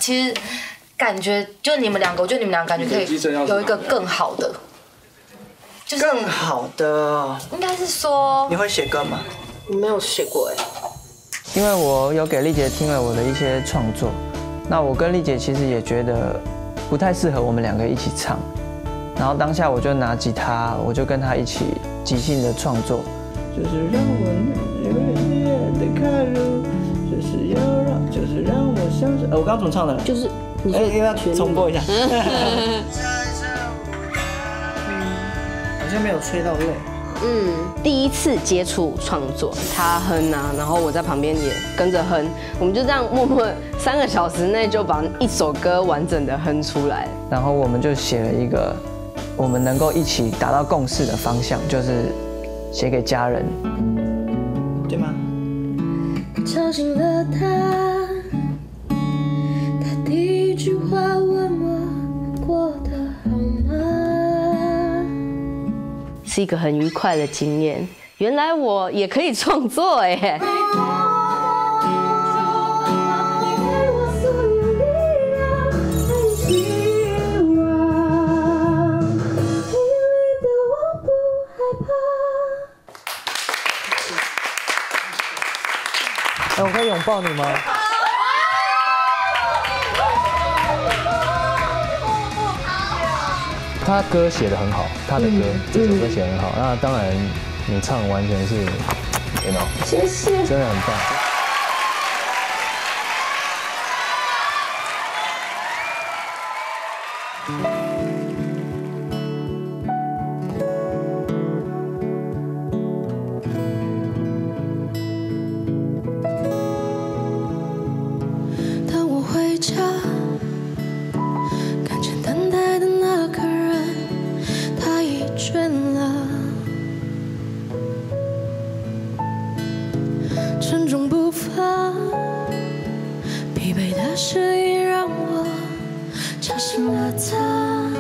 其实感觉就你们两个，我觉得你们两个感觉可以有一个更好的， 就是更好的， 应该是说你会写歌吗？ 我没有写过哎， 因为我有给丽姐听了我的一些创作，那我跟丽姐其实也觉得不太适合我们两个一起唱，然后当下我就拿吉他，我就跟她一起即兴的创作，就是让我日夜的看入，就是让我相信。我刚刚怎么唱的？ 就是你说要重播一下。好像没有吹到泪。 第一次接触创作，他哼啊，然后我在旁边也跟着哼，我们就这样默默3个小时内就把一首歌完整的哼出来。 然后我们就写了一个我们能够一起达到共识的方向，就是写给家人，对吗？ 吵醒了他，他第一句话问我过得好吗？ 是一个很愉快的经验。原来我也可以创作哎。 我可以拥抱你吗？ 他歌写得很好，他的歌这首歌写得很好。那当然，你唱完全是， 谢谢， 真的很棒。 当我回家，看见等待的那个人，他已倦了，沉重步伐，疲惫的声音让我吵醒了他，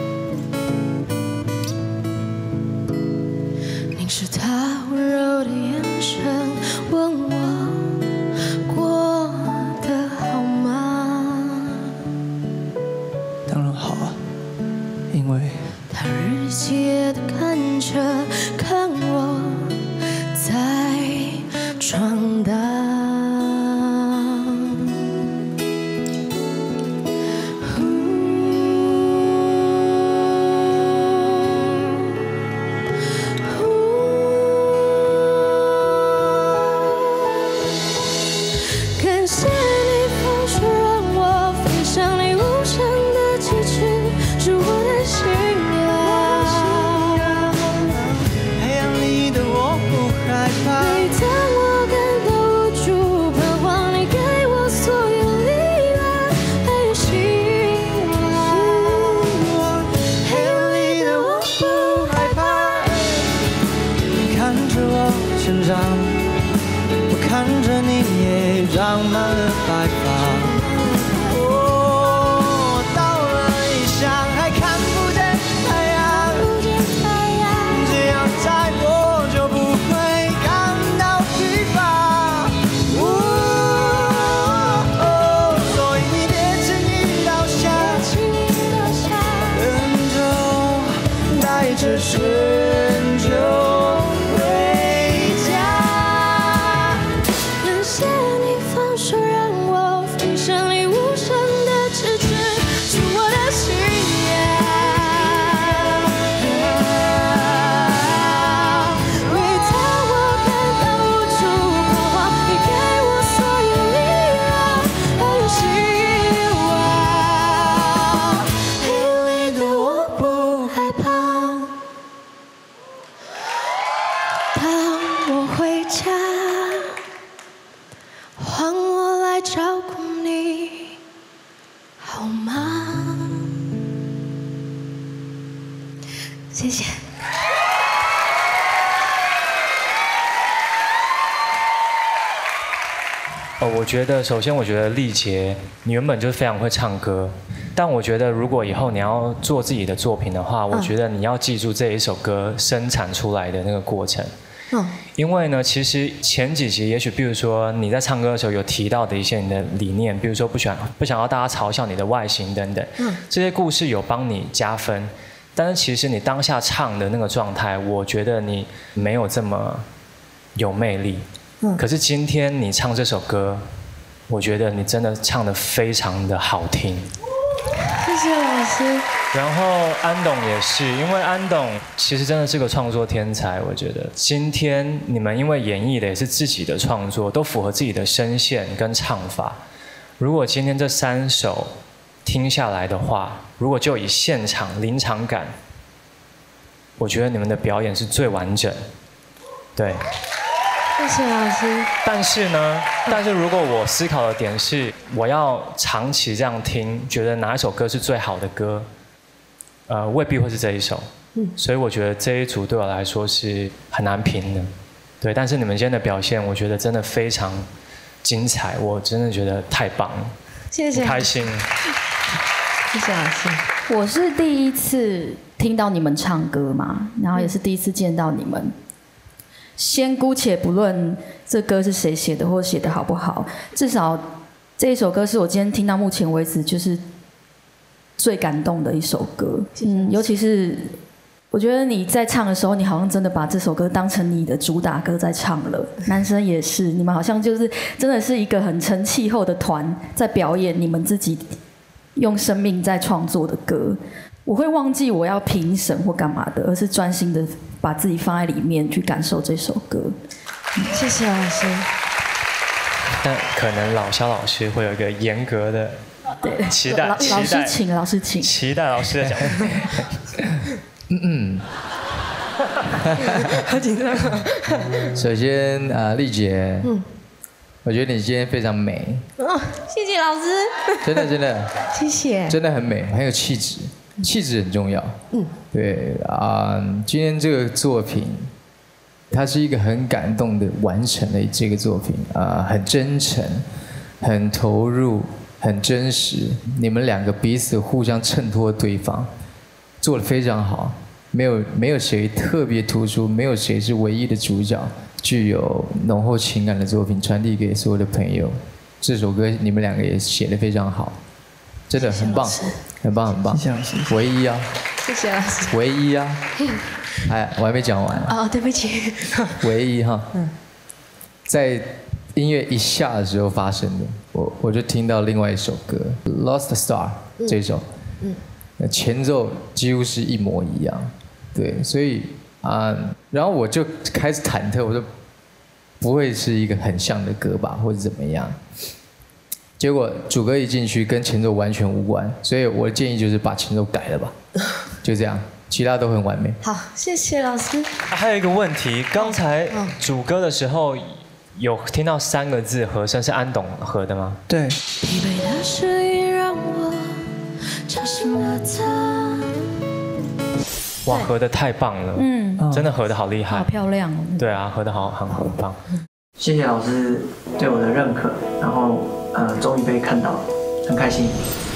凝视他温柔的眼神，问我过得好吗？ 当然好啊，因为他日以继夜地看我在闯荡。感谢你放手让我飞向你无声的旗帜，是我的信仰。 黑暗里的我不害怕。 每当我感到无助彷徨，你给我所有力量，还有希望。黑暗里的我不害怕， 你看着我成长，我看着你也长满了白发。到了异乡还看不见太阳，只要在我就不会感到疲乏。所以你别轻易倒下，跟着我带着春秋回家。 感谢你放手让我飞向你无声的旗帜，是我的信仰。每当我感到无助彷徨，你给我所有力量，还有希望。黑暗里的我不害怕，当我回家，换我来照顾你，好吗？谢谢。 我觉得首先，我觉得丽杰你原本就非常会唱歌，但我觉得如果以后你要做自己的作品的话，我觉得你要记住这一首歌生产出来的那个过程， 因为呢，其实前几集也许，比如说你在唱歌的时候有提到的一些你的理念，比如说不想要大家嘲笑你的外形等等，这些故事有帮你加分，但是其实你当下唱的那个状态，我觉得你没有这么有魅力。可是今天你唱这首歌，我觉得你真的唱得非常的好听。 谢谢老师。 然后安董也是，因为安董其实真的是个创作天才，我觉得今天你们因为演绎的也是自己的创作，都符合自己的声线跟唱法。如果今天这3首听下来的话，如果就以现场临场感，我觉得你们的表演是最完整。对。 谢谢老师。 但是如果我思考的点是，我要长期这样听，觉得哪一首歌是最好的歌，未必会是这一首。所以我觉得这一组对我来说是很难评的。对，但是你们今天的表现，我觉得真的非常精彩，我真的觉得太棒了。 谢谢。 很开心。 谢谢老师。 我是第一次听到你们唱歌嘛，然后也是第一次见到你们。先姑且不论这歌是谁写的或写的好不好，至少这一首歌是我今天听到目前为止就是最感动的一首歌。尤其是我觉得你在唱的时候，你好像真的把这首歌当成你的主打歌在唱了。男生也是，你们好像就是真的是一个很成气候的团，在表演你们自己用生命在创作的歌。我会忘记我要评审或干嘛的，而是专心的把自己放在里面去感受这首歌。 谢谢老师。 但可能肖老师会有一个严格的期待。 老师请。 期待老师的讲。 好紧张。 首先丽姐，我觉得你今天非常美。 谢谢老师。 真的。 谢谢。 真的很美，很有气质。气质很重要。对今天这个作品，它是一个很感动的完成的这个作品很真诚，很投入，很真实。你们2个彼此互相衬托对方，做得非常好。没有谁特别突出，没有谁是唯一的主角，具有浓厚情感的作品传递给所有的朋友。这首歌你们2个也写得非常好。真的很棒，很棒，很棒！ 谢谢老师， 唯一啊！ 谢谢老师， 唯一啊！我还没讲完。 对不起。 唯一哈，在音乐一下的时候发生的，我就听到另外一首歌《Lost Star》这首，前奏几乎是一模一样，对，所以然后我就开始忐忑，我说不会是一个很像的歌吧，或者怎么样？结果主歌一进去跟前奏完全无关，所以我的建议就是把前奏改了吧，就这样，其他都很完美。 好，谢谢老师。 还有一个问题，刚才主歌的时候有听到3个字和声是安董和的吗？ 对。 疲惫的声音让我吵醒了他。 哇，和的太棒了，真的和的好厉害， 好漂亮哦。 对啊，和的很棒。 谢谢老师对我的认可，然后终于被看到，很开心。